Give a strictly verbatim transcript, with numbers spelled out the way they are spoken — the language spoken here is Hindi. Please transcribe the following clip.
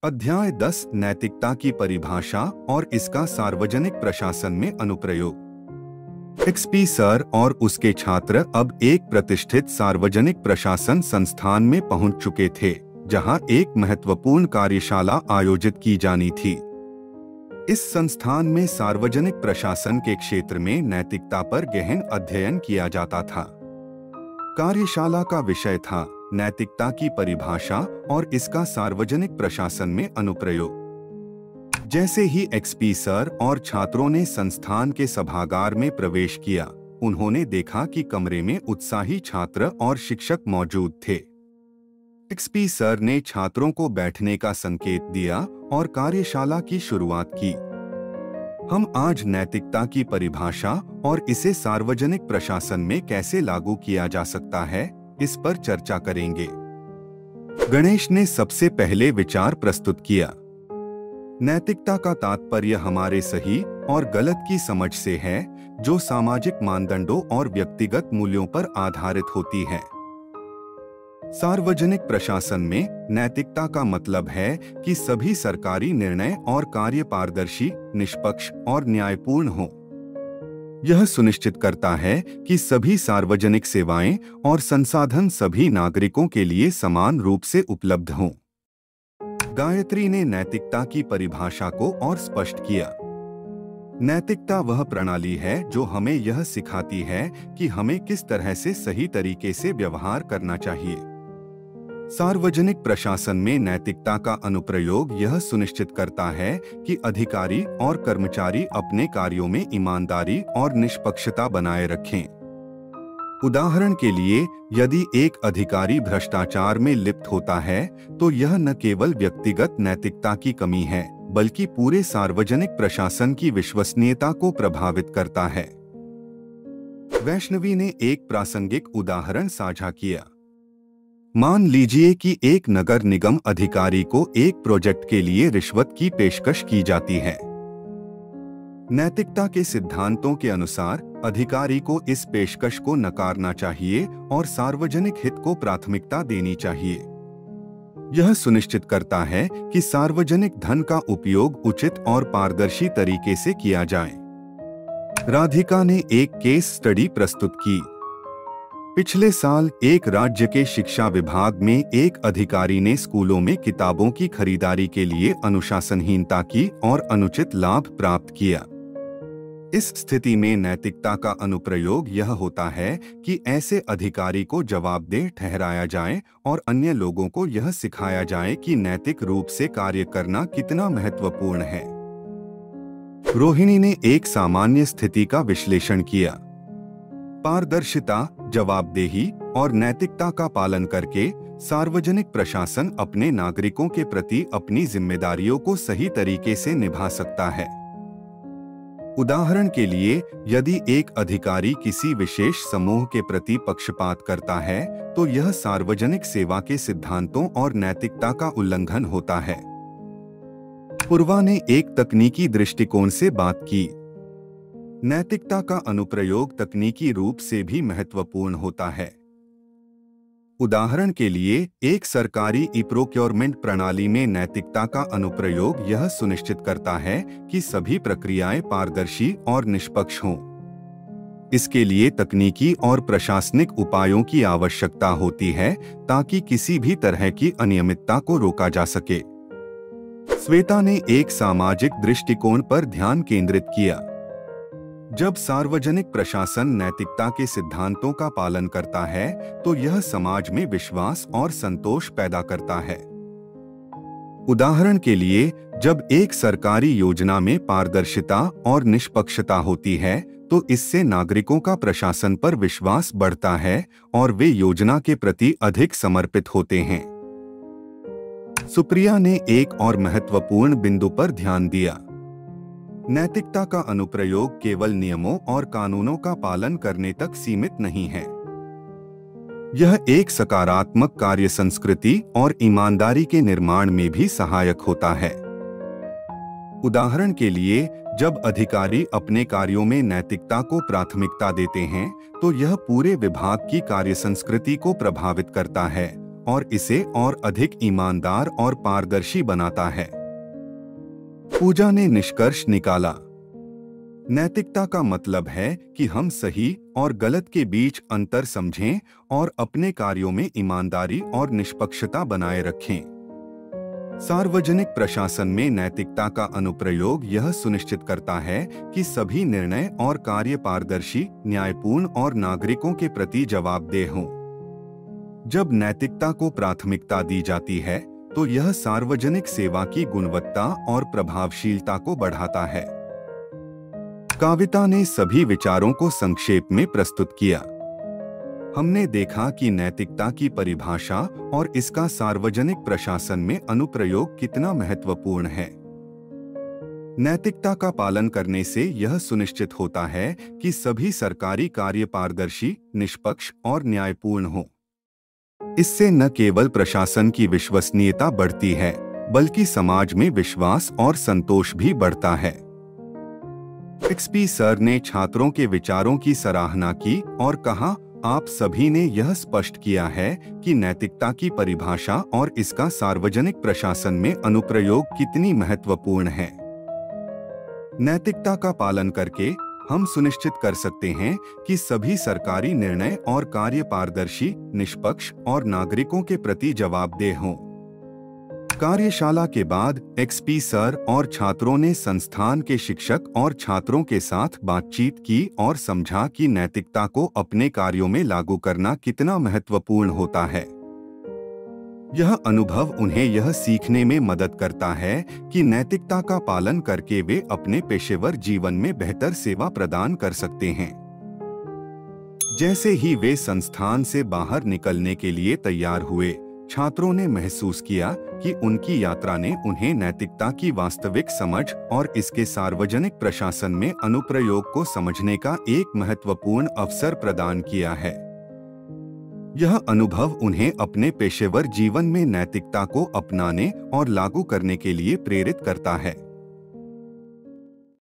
अध्याय दस नैतिकता की परिभाषा और इसका सार्वजनिक प्रशासन में अनुप्रयोग। एक्सपी सर और उसके छात्र अब एक प्रतिष्ठित सार्वजनिक प्रशासन संस्थान में पहुंच चुके थे, जहां एक महत्वपूर्ण कार्यशाला आयोजित की जानी थी। इस संस्थान में सार्वजनिक प्रशासन के क्षेत्र में नैतिकता पर गहन अध्ययन किया जाता था। कार्यशाला का विषय था नैतिकता की परिभाषा और इसका सार्वजनिक प्रशासन में अनुप्रयोग। जैसे ही एक्सपी सर और छात्रों ने संस्थान के सभागार में प्रवेश किया, उन्होंने देखा कि कमरे में उत्साही छात्र और शिक्षक मौजूद थे। एक्सपी सर ने छात्रों को बैठने का संकेत दिया और कार्यशाला की शुरुआत की। हम आज नैतिकता की परिभाषा और इसे सार्वजनिक प्रशासन में कैसे लागू किया जा सकता है, इस पर चर्चा करेंगे। गणेश ने सबसे पहले विचार प्रस्तुत किया। नैतिकता का तात्पर्य हमारे सही और गलत की समझ से है, जो सामाजिक मानदंडों और व्यक्तिगत मूल्यों पर आधारित होती है। सार्वजनिक प्रशासन में नैतिकता का मतलब है कि सभी सरकारी निर्णय और कार्य पारदर्शी, निष्पक्ष और न्यायपूर्ण हों। यह सुनिश्चित करता है कि सभी सार्वजनिक सेवाएं और संसाधन सभी नागरिकों के लिए समान रूप से उपलब्ध हों। गायत्री ने नैतिकता की परिभाषा को और स्पष्ट किया। नैतिकता वह प्रणाली है जो हमें यह सिखाती है कि हमें किस तरह से सही तरीके से व्यवहार करना चाहिए। सार्वजनिक प्रशासन में नैतिकता का अनुप्रयोग यह सुनिश्चित करता है कि अधिकारी और कर्मचारी अपने कार्यों में ईमानदारी और निष्पक्षता बनाए रखें। उदाहरण के लिए, यदि एक अधिकारी भ्रष्टाचार में लिप्त होता है, तो यह न केवल व्यक्तिगत नैतिकता की कमी है, बल्कि पूरे सार्वजनिक प्रशासन की विश्वसनीयता को प्रभावित करता है। वैष्णवी ने एक प्रासंगिक उदाहरण साझा किया। मान लीजिए कि एक नगर निगम अधिकारी को एक प्रोजेक्ट के लिए रिश्वत की पेशकश की जाती है। नैतिकता के सिद्धांतों के अनुसार अधिकारी को इस पेशकश को नकारना चाहिए और सार्वजनिक हित को प्राथमिकता देनी चाहिए। यह सुनिश्चित करता है कि सार्वजनिक धन का उपयोग उचित और पारदर्शी तरीके से किया जाए। राधिका ने एक केस स्टडी प्रस्तुत की। पिछले साल एक राज्य के शिक्षा विभाग में एक अधिकारी ने स्कूलों में किताबों की खरीदारी के लिए अनुशासनहीनता की और अनुचित लाभ प्राप्त किया। इस स्थिति में नैतिकता का अनुप्रयोग यह होता है कि ऐसे अधिकारी को जवाबदेह ठहराया जाए और अन्य लोगों को यह सिखाया जाए कि नैतिक रूप से कार्य करना कितना महत्वपूर्ण है। रोहिणी ने एक सामान्य स्थिति का विश्लेषण किया। पारदर्शिता, जवाबदेही और नैतिकता का पालन करके सार्वजनिक प्रशासन अपने नागरिकों के प्रति अपनी जिम्मेदारियों को सही तरीके से निभा सकता है। उदाहरण के लिए, यदि एक अधिकारी किसी विशेष समूह के प्रति पक्षपात करता है, तो यह सार्वजनिक सेवा के सिद्धांतों और नैतिकता का उल्लंघन होता है। पूर्वा ने एक तकनीकी दृष्टिकोण से बात की। नैतिकता का अनुप्रयोग तकनीकी रूप से भी महत्वपूर्ण होता है। उदाहरण के लिए, एक सरकारी ई प्रोक्योरमेंट प्रणाली में नैतिकता का अनुप्रयोग यह सुनिश्चित करता है कि सभी प्रक्रियाएं पारदर्शी और निष्पक्ष हों। इसके लिए तकनीकी और प्रशासनिक उपायों की आवश्यकता होती है ताकि किसी भी तरह की अनियमितता को रोका जा सके। श्वेता ने एक सामाजिक दृष्टिकोण पर ध्यान केंद्रित किया। जब सार्वजनिक प्रशासन नैतिकता के सिद्धांतों का पालन करता है, तो यह समाज में विश्वास और संतोष पैदा करता है। उदाहरण के लिए, जब एक सरकारी योजना में पारदर्शिता और निष्पक्षता होती है, तो इससे नागरिकों का प्रशासन पर विश्वास बढ़ता है और वे योजना के प्रति अधिक समर्पित होते हैं। सुप्रिया ने एक और महत्वपूर्ण बिंदु पर ध्यान दिया। नैतिकता का अनुप्रयोग केवल नियमों और कानूनों का पालन करने तक सीमित नहीं है। यह एक सकारात्मक कार्य संस्कृति और ईमानदारी के निर्माण में भी सहायक होता है। उदाहरण के लिए, जब अधिकारी अपने कार्यों में नैतिकता को प्राथमिकता देते हैं, तो यह पूरे विभाग की कार्य संस्कृति को प्रभावित करता है और इसे और अधिक ईमानदार और पारदर्शी बनाता है। पूजा ने निष्कर्ष निकाला, नैतिकता का मतलब है कि हम सही और गलत के बीच अंतर समझें और अपने कार्यों में ईमानदारी और निष्पक्षता बनाए रखें। सार्वजनिक प्रशासन में नैतिकता का अनुप्रयोग यह सुनिश्चित करता है कि सभी निर्णय और कार्य पारदर्शी, न्यायपूर्ण और नागरिकों के प्रति जवाबदेह हों। जब नैतिकता को प्राथमिकता दी जाती है तो यह सार्वजनिक सेवा की गुणवत्ता और प्रभावशीलता को बढ़ाता है। काविता ने सभी विचारों को संक्षेप में प्रस्तुत किया। हमने देखा कि नैतिकता की परिभाषा और इसका सार्वजनिक प्रशासन में अनुप्रयोग कितना महत्वपूर्ण है। नैतिकता का पालन करने से यह सुनिश्चित होता है कि सभी सरकारी कार्य पारदर्शी, निष्पक्ष और न्यायपूर्ण हों। इससे न केवल प्रशासन की विश्वसनीयता बढ़ती है, बल्कि समाज में विश्वास और संतोष भी बढ़ता है। एक्सपी सर ने छात्रों के विचारों की सराहना की और कहा, आप सभी ने यह स्पष्ट किया है कि नैतिकता की परिभाषा और इसका सार्वजनिक प्रशासन में अनुप्रयोग कितनी महत्वपूर्ण है। नैतिकता का पालन करके हम सुनिश्चित कर सकते हैं कि सभी सरकारी निर्णय और कार्य पारदर्शी, निष्पक्ष और नागरिकों के प्रति जवाबदेह हों। कार्यशाला के बाद एक्सपी सर और छात्रों ने संस्थान के शिक्षक और छात्रों के साथ बातचीत की और समझा कि नैतिकता को अपने कार्यों में लागू करना कितना महत्वपूर्ण होता है। यह अनुभव उन्हें यह सीखने में मदद करता है कि नैतिकता का पालन करके वे अपने पेशेवर जीवन में बेहतर सेवा प्रदान कर सकते हैं। जैसे ही वे संस्थान से बाहर निकलने के लिए तैयार हुए, छात्रों ने महसूस किया कि उनकी यात्रा ने उन्हें नैतिकता की वास्तविक समझ और इसके सार्वजनिक प्रशासन में अनुप्रयोग को समझने का एक महत्वपूर्ण अवसर प्रदान किया है। यह अनुभव उन्हें अपने पेशेवर जीवन में नैतिकता को अपनाने और लागू करने के लिए प्रेरित करता है।